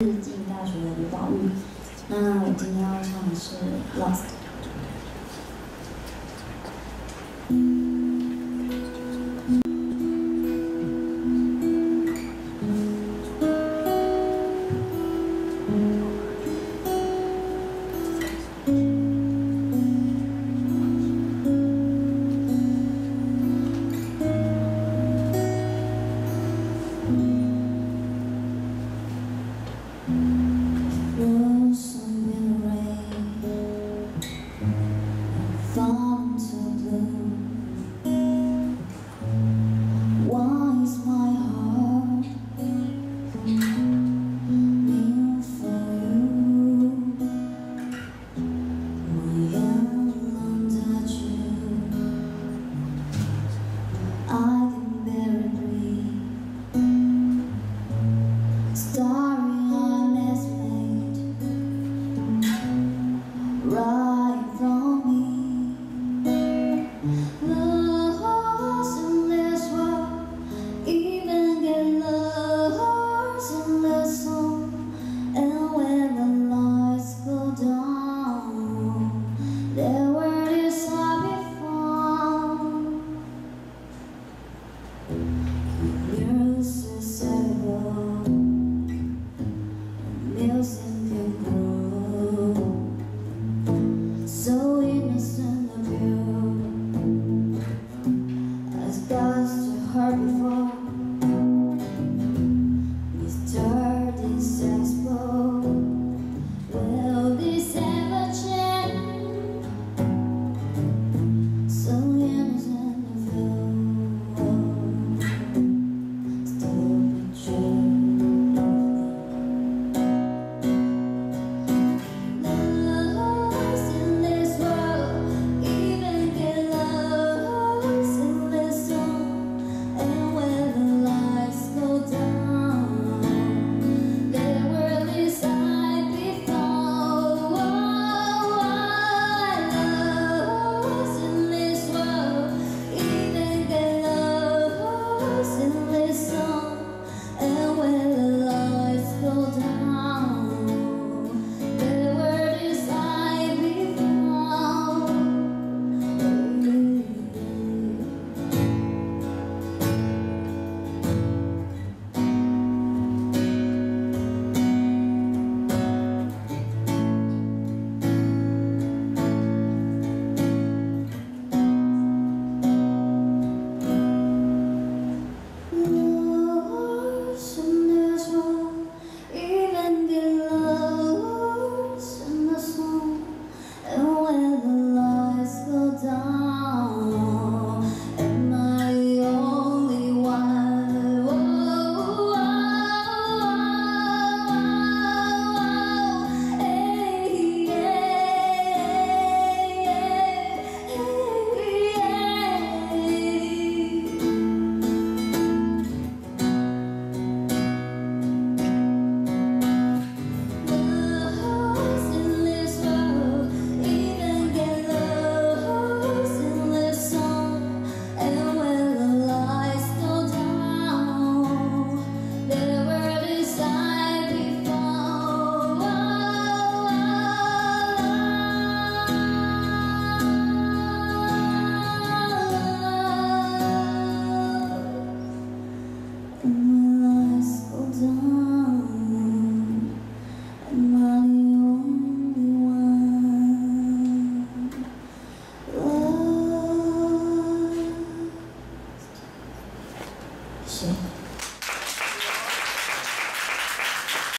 进大学的刘宝玉。那我今天要唱的是《Lost》。Fall into blue. Why is my heart mean for you? My hand touch you. I can barely breathe. Starry eyed made right from me. Lost in this world, even get lost in this song. And when the lights go down, there where this I be found. Years to settle, music can grow. So innocent of you, as gods to her before. This dirty sex bowl, will this ever change? So innocent of you, still betrayed. Shit.